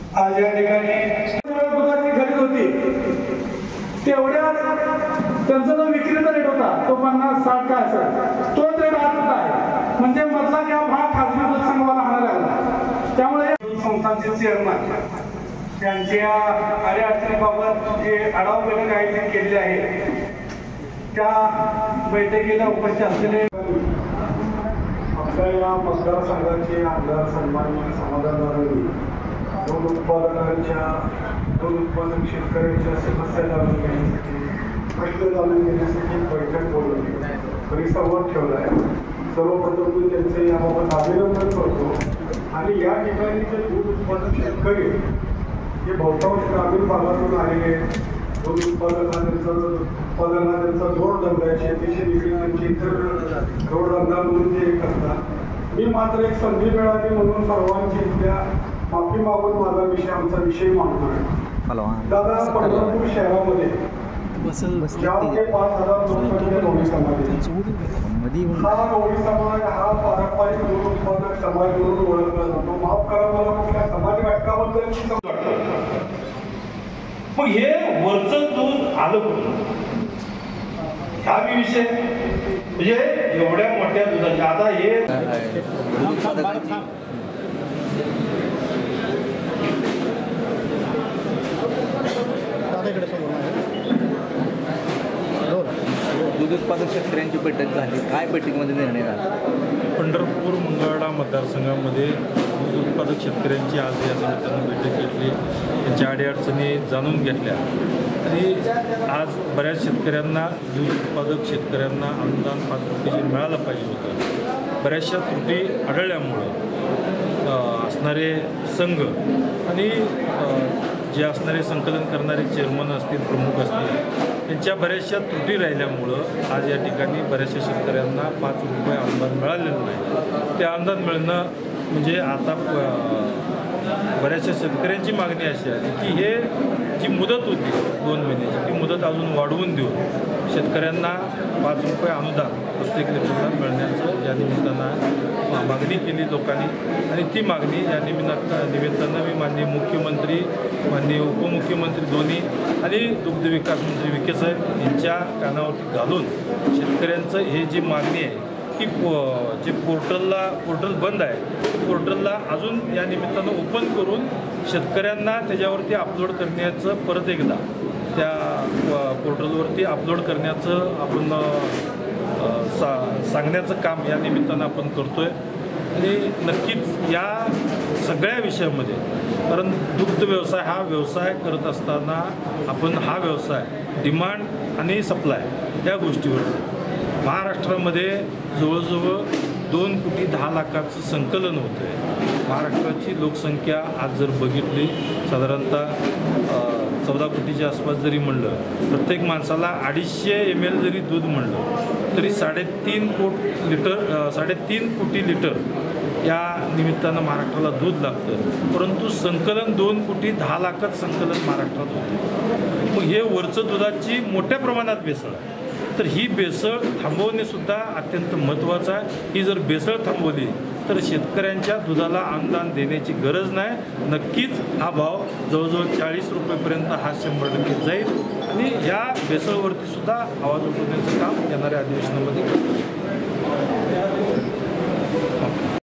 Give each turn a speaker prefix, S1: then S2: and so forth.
S1: आज या ठिकाणी दुधाची खरेदी होती तेवढ्याच त्यांचा जो विक्रीचा रेट होता तो 50-60 का असेल तो रेट आज सुद्धा आहे. म्हणजे मधला गॅप हा खाजगी दूध संघाला राहणार लागला. त्यामुळे संस्थांचे चेअरमन त्यांच्या अडीअडचणीबाबत जे आढावा बैठक आयोजित केलेली आहे त्या बैठकीला उपस्थित असलेले
S2: आपल्या या मतदारसंघाचे आमदार सन्माननीय समाधान बारवे दूध उत्पादक शेतकऱ्यांच्या समस्या जाणून घेण्यासाठी प्रश्न जाणून घेण्यासाठी एक बैठक बोलवली परिसंवाद ठेवला आहे. सर्वप्रथम मी त्यांचे याबाबत अभिनंदन करतो आणि या ठिकाणी जे दूध उत्पादक शेतकरी हे बहुतांश ग्रामीण भागातून आलेले दूध उत्पादन हा त्यांचा जोडधंदा आहे. शेतीशी निगडीत त्यांची इतर जोडधंदा म्हणून ते करतात. मी मात्र एक संधी मिळाली म्हणून सर्वांची इथल्या माफी मागून माझा विषय आमचा विषय मांडणार आहे. दादा पंढरपूर शहरामध्ये 4,000 ते 5,000 लोकसंख्या गवळी समाज आहे. हा गवळी समाज हा पारंपरिक दूध उत्पादक समाज म्हणून ओळखला जातो. माफ करा मला कुठल्या समाज घटकाबद्दल
S1: मग हे वरचं दूध आलं कुठून हा विषय म्हणजे एवढ्या मोठ्या दुधाचे आता हे
S3: दूध उत्पादक शेतकऱ्यांची बैठक झाली. काय बैठकीमध्ये निर्णय झाला?
S4: पंढरपूर मंगळवेढा मतदारसंघामध्ये दूध उत्पादक शेतकऱ्यांची आज या निमित्तानं बैठक घेतली. त्यांच्या अडीअडचणी जाणून घेतल्या आणि आज बऱ्याच शेतकऱ्यांना दूध उत्पादक शेतकऱ्यांना अनुदान 5 रुपये जे मिळालं पाहिजे होतं बऱ्याचशा त्रुटी आढळल्यामुळं असणारे संघ आणि जे असणारे संकलन करणारे चेअरमन असतील प्रमुख असतील त्यांच्या बऱ्याचशा त्रुटी राहिल्यामुळं आज या ठिकाणी बऱ्याचशा शेतकऱ्यांना 5 रुपये अनुदान मिळालेलं नाही. ते अनुदान मिळणं म्हणजे आता बऱ्याचशा शेतकऱ्यांची मागणी अशी आहे की हे जी मुदत होती 2 महिन्याची ती मुदत अजून वाढवून देऊन शेतकऱ्यांना 5 रुपये अनुदान प्रत्येक लिटरला मिळण्याचं या निमित्तानं मागणी केली लोकांनी आणि ती मागणी या निमित्तानं मी माननीय मुख्यमंत्री माननीय उपमुख्यमंत्री दोन्ही आणि दुग्ध विकास मंत्री विखे साहेब यांच्या कानावरती घालून शेतकऱ्यांचं हे जी मागणी आहे की जे पोर्टल बंद आहे पोर्टलला अजून या निमित्तानं ओपन करून शेतकऱ्यांना त्याच्यावरती अपलोड करण्याचं परत एकदा त्या पोर्टलवरती अपलोड करण्याचं आपण सांगण्याचं काम या निमित्तानं आपण करतो आहे. आणि नक्कीच या सगळ्या विषयामध्ये कारण दुग्ध व्यवसाय हा व्यवसाय करत असताना आपण हा व्यवसाय डिमांड आणि सप्लाय या गोष्टीवर महाराष्ट्रामध्ये जवळजवळ 2,10,00,000 संकलन होतं आहे. महाराष्ट्राची लोकसंख्या आज जर बघितली साधारणतः 14 कोटीच्या आसपास जरी म्हणलं प्रत्येक माणसाला 250 ml जरी दूध म्हणलं तरी 3.5 कोटी लिटर या निमित्तानं महाराष्ट्राला दूध लागतं. परंतु संकलन 2,10,00,000 संकलन महाराष्ट्रात होतं. मग हे वरचं दुधाची मोठ्या प्रमाणात भेसळ आहे. तर ही भेसळ थांबवणेसुद्धा अत्यंत महत्त्वाचं आहे. ही जर भेसळ थांबवली तर शेतकऱ्यांच्या दुधाला अनुदान देण्याची गरज नाही. नक्कीच हा भाव जवळजवळ 40 रुपयेपर्यंत हा 100% जाईल आणि या भेसळवरती सुद्धा आवाज उठवण्याचं काम येणाऱ्या अधिवेशनामध्ये